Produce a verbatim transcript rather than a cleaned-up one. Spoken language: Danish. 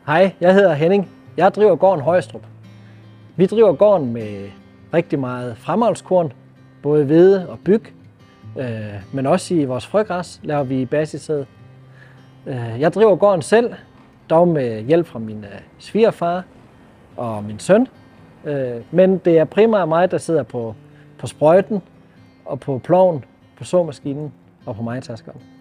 Hej, jeg hedder Henning. Jeg driver gården Højstrup. Vi driver gården med rigtig meget fremavlskorn, både hvede og byg, øh, men også i vores frøgræs laver vi basissæd. Øh, jeg driver gården selv, dog med hjælp fra min øh, svigerfar og min søn. Øh, men det er primært mig, der sidder på, på sprøjten og på ploven, på såmaskinen og på majtaskeren.